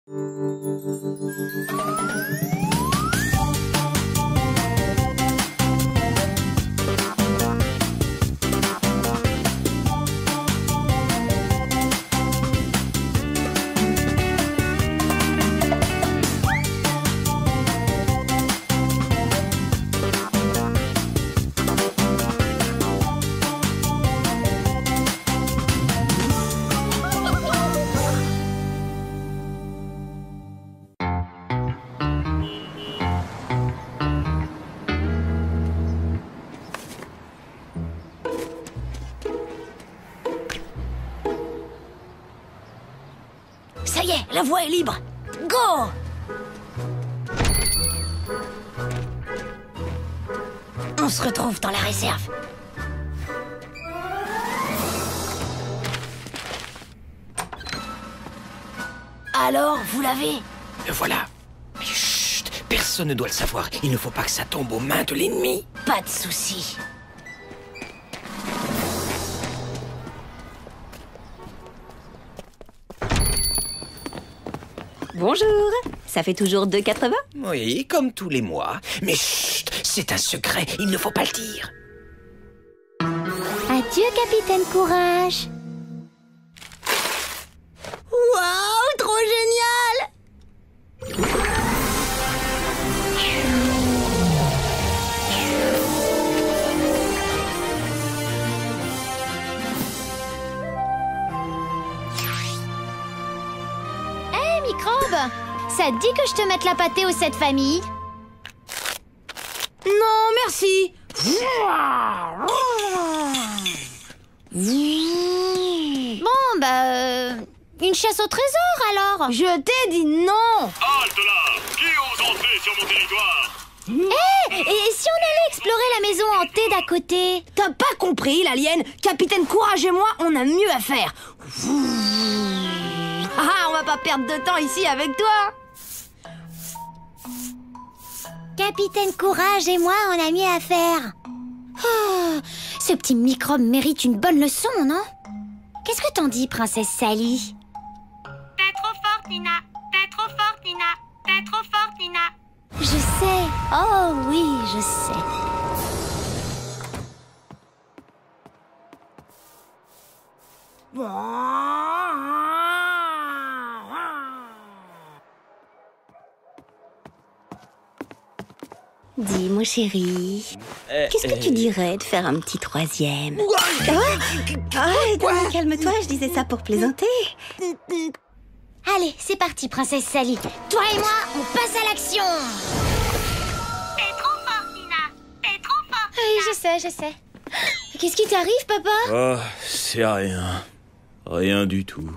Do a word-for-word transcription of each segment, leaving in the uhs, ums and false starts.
Ça y est, la voie est libre. Go! On se retrouve dans la réserve. Alors, vous l'avez? Le voilà. Mais chut, personne ne doit le savoir. Il ne faut pas que ça tombe aux mains de l'ennemi. Pas de souci. Bonjour, ça fait toujours deux quatre-vingts? Oui, comme tous les mois. Mais chut, c'est un secret, il ne faut pas le dire. Adieu, Capitaine Courage. Waouh, trop génial! Hé, Microbe, ça te dit que je te mette la pâtée aux sept familles? Non, merci. Bon, bah... euh, une chasse au trésor, alors. Je t'ai dit non. Halte là! Qui ose entrer sur mon territoire? Hé, et si on allait explorer la maison hantée d'à côté? T'as pas compris, l'alien? Capitaine Courage et moi, on a mieux à faire. Ah, on va pas perdre de temps ici avec toi. Capitaine Courage et moi, on a mieux à faire. Oh, ce petit microbe mérite une bonne leçon, non? Qu'est-ce que t'en dis, princesse Sally? T'es trop forte, Nina. T'es trop forte, Nina. T'es trop forte, Nina. Je sais. Oh oui, je sais. Dis, mon chéri, qu'est-ce que tu dirais de faire un petit troisième? Ah, ah, calme-toi, je disais ça pour plaisanter. Allez, c'est parti, princesse Sally. Toi et moi, on passe à l'action. T'es trop forte, Nina. T'es trop forte. Oui, je sais, je sais. Qu'est-ce qui t'arrive, papa? Oh, c'est rien. Rien du tout.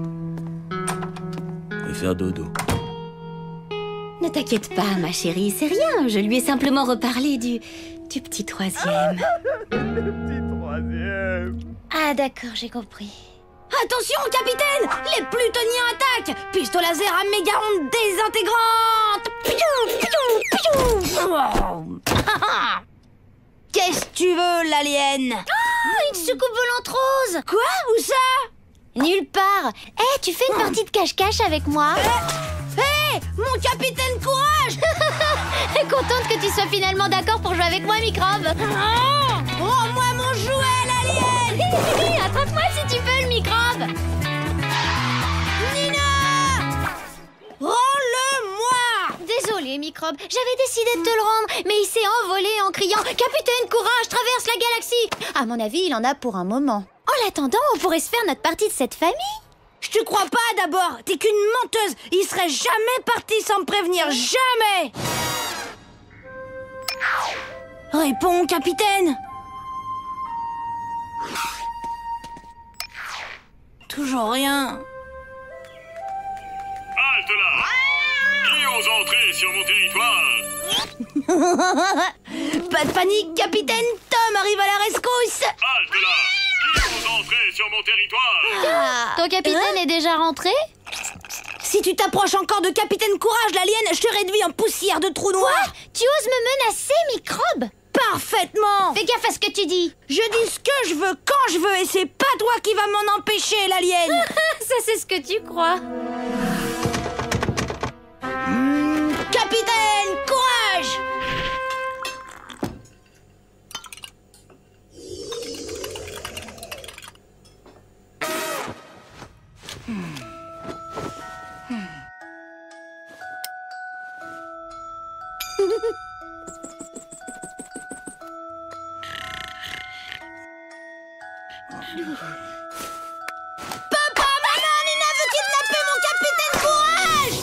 Je vais faire dodo. Ne t'inquiète pas, ma chérie, c'est rien. Je lui ai simplement reparlé du, du petit troisième. Petit troisième. Ah, d'accord, j'ai compris. Attention, capitaine! Les plutoniens attaquent! Piste au laser à méga onde désintégrante! Piou, piou, piou. Qu'est-ce que tu veux, l'alien? Oh, une soucoupe volante rose! Quoi? Où ça? Nulle part. Eh, tu fais une partie de cache-cache avec moi? Hé! Mon capitaine Courage! Contente que tu sois finalement d'accord pour jouer avec moi, Microbe. Rends-moi mon jouet, l'alien! Attrape-moi si tu peux, le Microbe. Nina! Rends-le-moi! Désolé, Microbe, j'avais décidé de te le rendre, mais il s'est envolé en criant « Capitaine Courage traverse la galaxie !» À mon avis, il en a pour un moment. En l'attendant, on pourrait se faire notre partie de cette famille. Je te crois pas d'abord, t'es qu'une menteuse. Il serait jamais parti sans me prévenir, jamais. Réponds, capitaine. Toujours rien. Halte là! Qui ose entrer sur mon territoire? Pas de panique, capitaine. Tom arrive à la rescousse. Halte là! Qui ose entrer sur mon territoire? Ton capitaine est déjà rentré? Si tu t'approches encore de capitaine Courage, l'alien, je te réduis en poussière de trou noir. Quoi? Tu oses me menacer, Microbe? Parfaitement. Fais gaffe à ce que tu dis. Je dis ce que je veux quand je veux et c'est pas toi qui vas m'en empêcher, l'alien. Ça, c'est ce que tu crois. Papa, maman, Nina veut kidnapper mon capitaine Courage!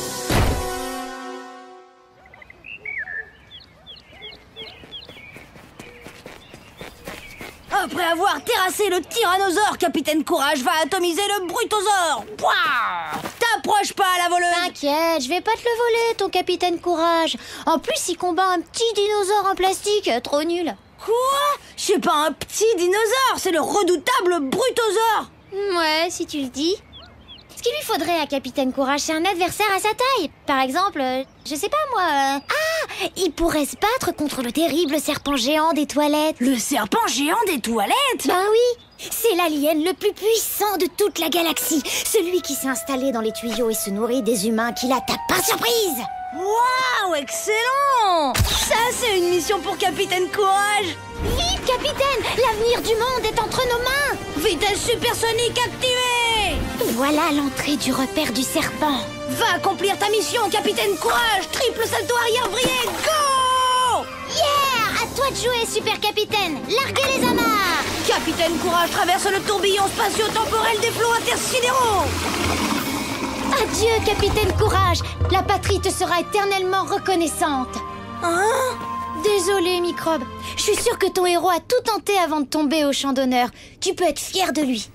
Après avoir terrassé le tyrannosaure, Capitaine Courage va atomiser le brutosaure. Pouah! T'approches pas à la voleuse. T'inquiète, je vais pas te le voler, ton capitaine Courage. En plus, il combat un petit dinosaure en plastique, trop nul. Quoi? C'est pas un petit dinosaure, c'est le redoutable brutosaure. Ouais, si tu le dis. Ce qu'il lui faudrait à Capitaine Courage, c'est un adversaire à sa taille. Par exemple, euh, je sais pas moi... euh, Ah, il pourrait se battre contre le terrible serpent géant des toilettes. Le serpent géant des toilettes? Ben oui, c'est l'alien le plus puissant de toute la galaxie. Celui qui s'est installé dans les tuyaux et se nourrit des humains qu'il attaque par surprise. Waouh, excellent! Ça, c'est une mission pour Capitaine Courage. Vite, capitaine, l'avenir du monde est entre nos mains. Vitesse supersonique activée. Voilà l'entrée du repère du serpent. Va accomplir ta mission, Capitaine Courage. Triple salto arrière vrillé, go! Yeah! À toi de jouer, super capitaine. Larguez les amarres. Capitaine Courage traverse le tourbillon spatio-temporel des flots intersidéraux. Adieu, capitaine Courage. La patrie te sera éternellement reconnaissante. Hein? Désolé, Microbe. Je suis sûre que ton héros a tout tenté avant de tomber au champ d'honneur. Tu peux être fier de lui.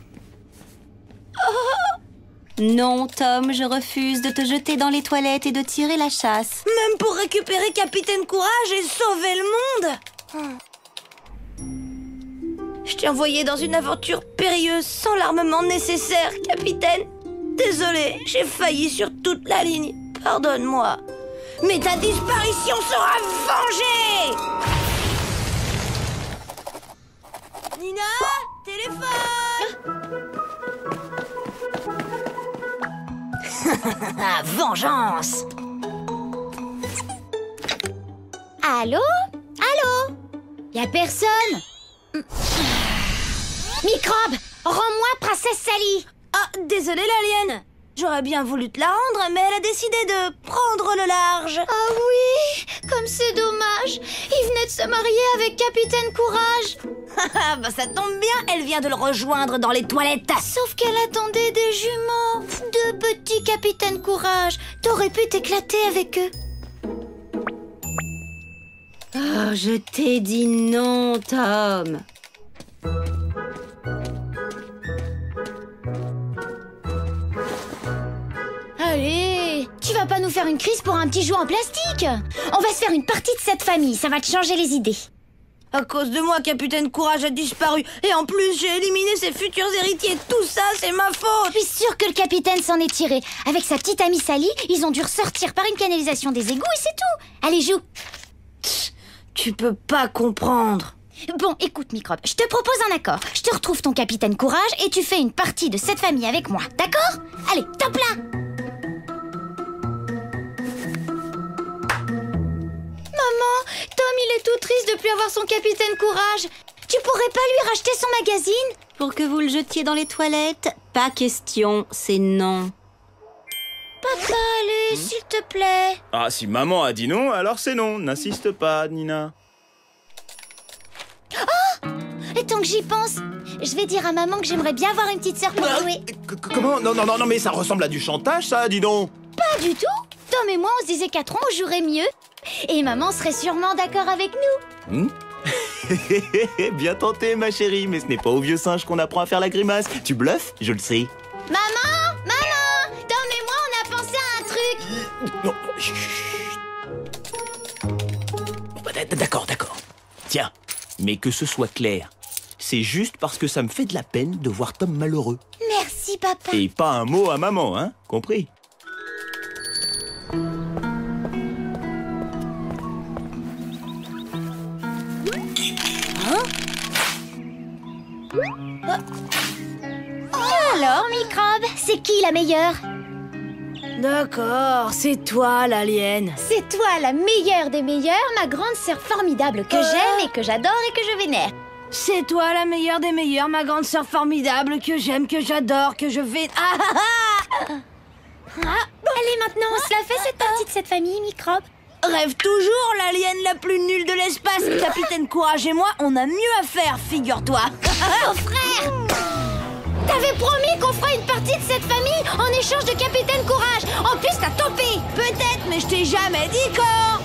Non, Tom, je refuse de te jeter dans les toilettes et de tirer la chasse. Même pour récupérer Capitaine Courage et sauver le monde. Je t'ai envoyé dans une aventure périlleuse sans l'armement nécessaire, Capitaine. Désolé, j'ai failli sur toute la ligne. Pardonne-moi. Mais ta disparition sera vengée. Nina, téléphone. Vengeance. Allô? Allô? Y'a personne? Microbe, rends-moi princesse Sally. Ah, désolé l'alien. J'aurais bien voulu te la rendre, mais elle a décidé de prendre le large. Ah oui, comme c'est dommage. Il venait de se marier avec Capitaine Courage. Ah bah ça tombe bien, elle vient de le rejoindre dans les toilettes. Sauf qu'elle attendait des jumeaux. Deux petits Capitaine Courage. T'aurais pu t'éclater avec eux. Oh, je t'ai dit non, Tom. Allez, tu vas pas nous faire une crise pour un petit jouet en plastique. On va se faire une partie de cette famille, ça va te changer les idées. À cause de moi, Capitaine Courage a disparu. Et en plus, j'ai éliminé ses futurs héritiers. Tout ça, c'est ma faute. Je suis sûre que le capitaine s'en est tiré. Avec sa petite amie Sally, ils ont dû ressortir par une canalisation des égouts et c'est tout. Allez, joue. Tu peux pas comprendre. Bon, écoute, Microbe, je te propose un accord. Je te retrouve ton Capitaine Courage et tu fais une partie de cette famille avec moi, d'accord? Allez, top là! Maman, Tom, il est tout triste de plus avoir son Capitaine Courage. Tu pourrais pas lui racheter son magazine? Pour que vous le jetiez dans les toilettes? Pas question, c'est non. Papa, allez, s'il te plaît. Ah, si maman a dit non, alors c'est non. N'insiste pas, Nina. Et tant que j'y pense, je vais dire à maman que j'aimerais bien avoir une petite sœur pour jouer. C- Comment? Non, non, non, non, mais ça ressemble à du chantage, ça, dis donc. Pas du tout. Tom et moi, on se disait qu'à trois, on jouerait mieux. Et maman serait sûrement d'accord avec nous. Hmm? Bien tenté, ma chérie, mais ce n'est pas au vieux singe qu'on apprend à faire la grimace. Tu bluffes? Je le sais. Maman, maman, Tom et moi, on a pensé à un truc. Non, chut. Bon, bah, d- D'accord, d'accord. Tiens, mais que ce soit clair, c'est juste parce que ça me fait de la peine de voir Tom malheureux. Merci, papa. Et pas un mot à maman, hein? Compris? Alors, Microbe, c'est qui la meilleure? D'accord, c'est toi l'alien. C'est toi la meilleure des meilleures, ma grande sœur formidable que j'aime et que j'adore et que je vénère. C'est toi la meilleure des meilleures, ma grande sœur formidable, que j'aime, que j'adore, que je vais... Ah ah ah Allez, maintenant, on se la fait cette partie de cette famille, Microbe. Rêve toujours l'alien la plus nulle de l'espace. Capitaine Courage et moi, on a mieux à faire, figure-toi. Oh frère, t'avais promis qu'on ferait une partie de cette famille en échange de Capitaine Courage. En plus, t'as topé. Peut-être, mais je t'ai jamais dit quand.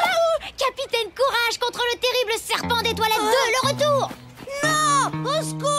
Capitaine Courage contre le terrible serpent des toilettes deux, le retour. Non, au secours.